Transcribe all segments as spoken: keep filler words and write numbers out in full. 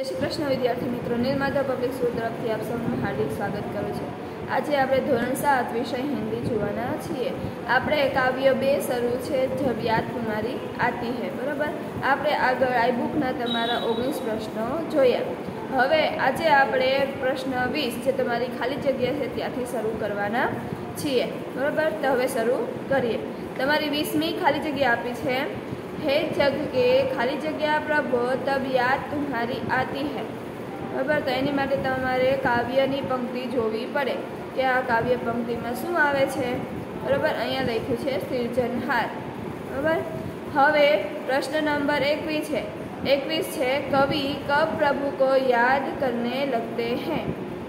जय श्री कृष्ण विद्यार्थी मित्रों, निर्माता पब्लिक स्कूल तरफ आप सबનું हार्दिक स्वागत करूँ છું। આજે આપણે ધોરણ સાત વિષય હિન્દી જોવાના છીએ। આપણે કાવ્ય બે શરૂ છે, જબ યાદ तुम्हारी आती है। बराबर, આપણે આગળ આઈ બુકના તમારા ઓગણીસ પ્રશ્નો જોયા। હવે આજે આપણે પ્રશ્ન વીસ જે તમારી ખાલી જગ્યા છે ત્યાંથી શરૂ કરવાના છીએ। બરાબર, તો હવે શરૂ કરીએ। તમારી વીસમી ખાલી જગ્યા આપી છે, हे जग के खाली जगह प्रभु तब याद तुम्हारी आती है। बराबर, तो एनी माटे तमारे काव्यनी पंक्ति जोवी पड़े कि आ काव्य पंक्ति में शू आवे छे। बराबर, अहींया लख्युं छे सिरजनहार। बराबर, हवे प्रश्न नंबर एकवीस है एकवीस है कवि कब प्रभु को याद करने लगते हैं।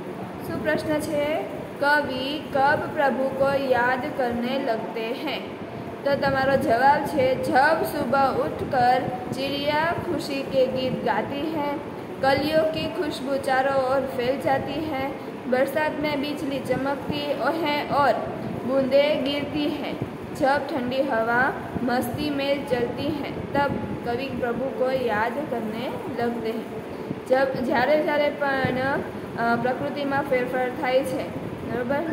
शू प्रश्न छे? कवि कब प्रभु को याद करने लगते हैं। तो तमारो जवाब है, जब सुबह उठकर चिड़िया खुशी के गीत गाती है, कलियों की खुशबू चारों ओर फैल जाती है, बरसात में बिजली चमकती है और बूंदें गिरती हैं, जब ठंडी हवा मस्ती में चलती है, तब कवि प्रभु को याद करने लगते हैं। जब જ્યારે જ્યારે પણ પ્રકૃતિમાં ફેરફાર થાય છે, બરાબર,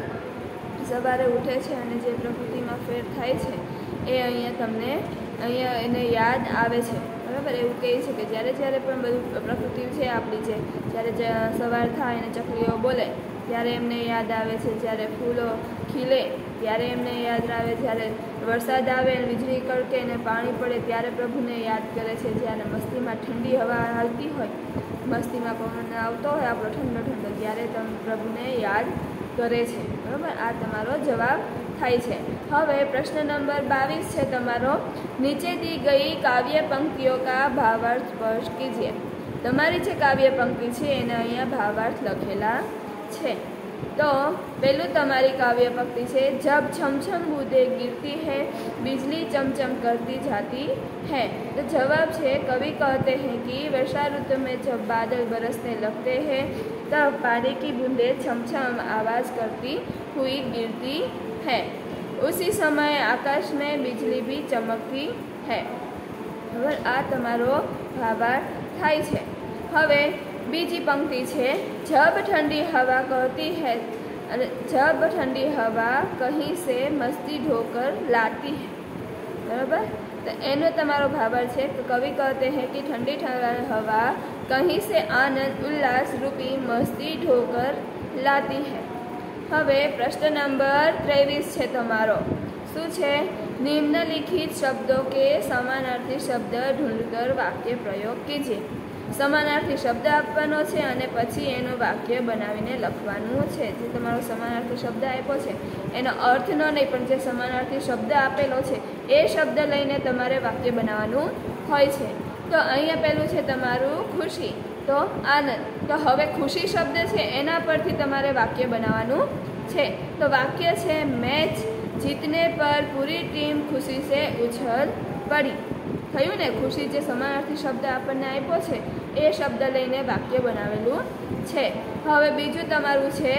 સવારે ઉઠે છે અને જે પ્રકૃતિમાં ફેર થાય છે એ અહીંયા તમને અહીંયા એને યાદ આવે છે। બરાબર, એવું કહે છે કે જ્યારે જ્યારે પણ બધું પ્રકૃતિ છે આપણી, જે જ્યારે સવાર થાય અને ચકલીઓ બોલે ત્યારે એમને યાદ આવે છે, જ્યારે ફૂલો ખીલે ત્યારે એમને યાદ આવે, જ્યારે વરસાદ આવે અને વીજળી કડકે અને પાણી પડે ત્યારે પ્રભુને યાદ કરે છે, જ્યારે મસ્તીમાં ઠંડી હવા હાલતી હોય, મસ્તીમાં પવન આવતો હોય આપણો ઠંડો ઠંડો, ત્યારે તમે પ્રભુને યાદ करे छे। बराबर, आ तमारो जवाब थाय छे। हवे प्रश्न नंबर बावीस है तमारो, नीचे दी गई काव्य पंक्तियों का भावार्थ स्पष्ट कीजिए। तमारी जे काव्य पंक्ति छे एना अहींया भावार्थ लखेला छे। तो पहलू तमारी काव्य पंक्ति है, जब छमछम बूंदें गिरती है बिजली चमचम करती जाती है। तो जवाब है, कवि कहते हैं कि वर्षा ऋतु में जब बादल बरसने लगते हैं तब पानी की बूंदें छमछम आवाज़ करती हुई गिरती है, उसी समय आकाश में बिजली भी चमकती है। હવે આ તમારો ભાવાર્થ થાય છે। હવે बीजी पंक्ति है, जब ठंडी हवा कहती है, जब ठंडी हवा कहीं से मस्ती ढोकर लाती है। बराबर, तो एनो तमारो भावार्थ है कि कवि कहते हैं कि ठंडी हवा कहीं से आनंद उल्लास रूपी मस्ती ढोकर लाती है। हवे प्रश्न नंबर तेवीस है तमारो, शू है? निम्नलिखित शब्दों के समानार्थी शब्द ढूंढकर वाक्य प्रयोग कीजिए। समानार्थी शब्द आपવાનો છે અને પછી એનું વાક્ય બનાવીને લખવાનું છે। જે તમારો સમાનાર્થી શબ્દ આપ્યો છે એનો અર્થ ન નહીં, પણ જે સમાનાર્થી શબ્દ આપેલો છે એ શબ્દ લઈને તમારે વાક્ય બનાવવાનું હોય છે। તો અહીંયા પહેલું છે તમારું ખુશી, તો આનંદ। તો હવે ખુશી શબ્દ છે એના પરથી તમારે વાક્ય બનાવવાનું છે। તો વાક્ય છે, મેચ જીતने पर पूरी टीम खुशी से उछल पड़ी। थयुं ने? खुशी जे समानार्थी शब्द आपने आप्यो छे ए शब्द लईने वाक्य बनावेलुं छे। हवे बीजुं तमारुं छे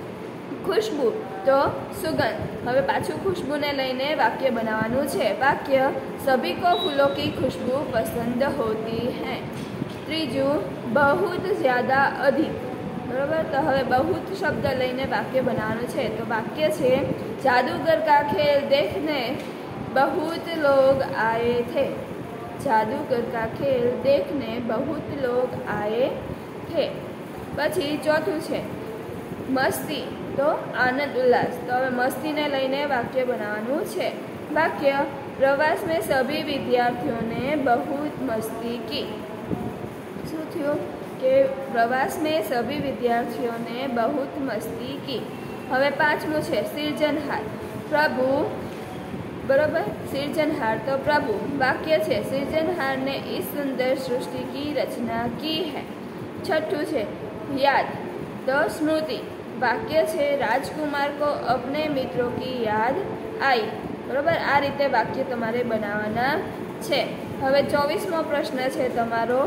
खुशबू, तो सुगंध। हवे पाछुं खुशबू ने लईने वाक्य बनावानुं छे। वाक्य, सभी को फूलों की खुशबू पसंद होती है। त्रीजुं, बहुत ज्यादा अधिक। बराबर, तो हवे बहुत शब्द लईने वाक्य बनावानुं छे। तो वाक्य छे, जादूगर का खेल देखने बहुत लोग आए थे। जादूगर का खेल देखने बहुत लोग आए थे। पछी चौथुं छे मस्ती, तो आनंद उल्लास। तो हवे मस्ती ने लईने वाक्य बनावानुं छे। वाक्य, प्रवास में सभी विद्यार्थियों ने बहुत मस्ती की। शुं थयुं के प्रवास में सभी विद्यार्थियों ने बहुत मस्ती की। हवे पांचमुं छे सिरजनहार, प्रभु। बराबर, सिरजनहार तो प्रभु। वाक्य है, सिरजनहार ने इस सुंदर सृष्टि की रचना की है। छठू है याद, तो स्मृति। वाक्य है, राजकुमार को अपने मित्रों की याद आई। बराबर, आ रीते वाक्य तमारे बनावाना छे। हवे चौवीसमो प्रश्न है तमारो,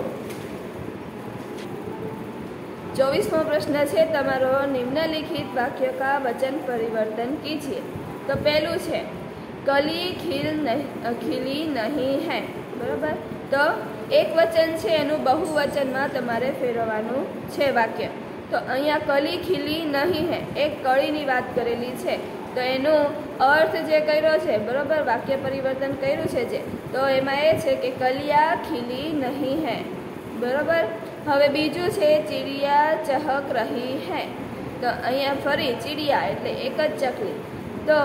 चौवीसमो प्रश्न है तमारो, निम्नलिखित वाक्य का वचन परिवर्तन कीजिए। तो पहलू है, कली खिल नहीं खिली नहीं है। बराबर, તો એક વચન છે એનું બહુવચનમાં તમારે ફેરવવાનું છે વાક્ય. તો અહીંયા કલી ખીલી નહીં હે, એક કળીની વાત કરેલી છે, તો એનો અર્થ જે કર્યો છે બરોબર, વાક્ય પરિવર્તન કર્યું છે જે, તો એમાં એ છે કે કલિયા ખીલી નહીં હે બરોબર. હવે બીજું છે ચીડિયા ચહક રહી હે, તો અહીંયા ફરી ચીડિયા એટલે એક જ ચકલી, તો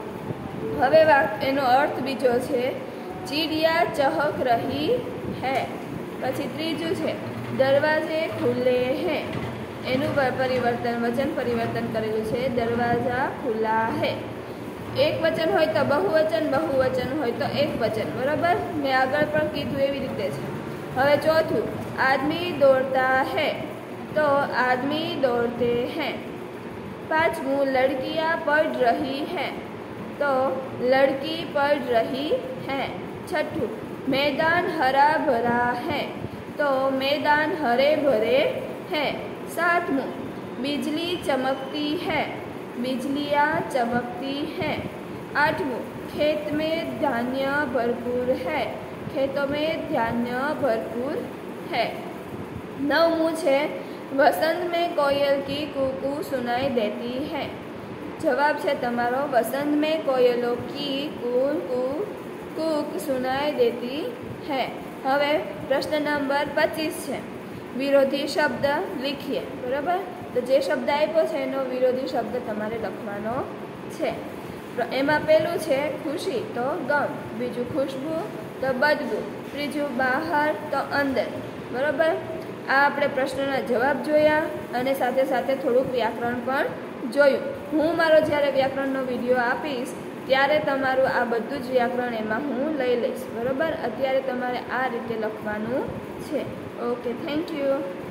હવે એનો અર્થ બીજો છે ચીડિયા ચહક રહી હે. પછી ત્રીજું છે દરવાજે ખુલ્લે હે, એનું પરિવર્તન વચન પરિવર્તન કરેલું છે દરવાજા ખુલ્લા હે. એક વચન હોય તો બહુવચન, બહુવચન હોય તો એક વચન બરાબર, મેં આગળ પણ કીધું એવી રીતે છે. હવે ચોથું આદમી દોડતા હે, તો આદમી દોડતે હે. પાંચમું લડकियाँ पढ़ रही है, तो लड़की पढ़ रही है. छठुं मैदान हरा भरा है, तो मैदान हरे भरे हैं. सातमूँ बिजली चमकती है, बिजलियाँ चमकती हैं. आठमूँ खेत में धान्य भरपूर है, खेतों में धान्य भरपूर है. नवमूँ है वसंत में कोयल की कूकू सुनाई देती है. जवाब है तमारो वसंत में कोयलों की कूकू कूक सुनाई देती है. हवे प्रश्न नंबर पच्चीस है विरोधी शब्द लिखिए बराबर. तो जे शब्द आप्यो छे एनो विरोधी शब्द तमारे लखवानो छे. एमां पहेलुं छे खुशी तो गम, बीजू खुशबू तो बदबू, त्रीजू बहार तो अंदर बराबर. आ आपणे प्रश्नना जवाब जोया अने साथे साथे थोड़ुंक व्याकरण पण जोयुं. हूँ मारो ज्यारे व्याकरणनो विडियो आपीश त्यारे तमारुं आ बधुं ज व्याकरण एमां हूँ लई लईश बराबर. अत्यारे तमारे आ रीते लखवानुं छे. Okay, thank you.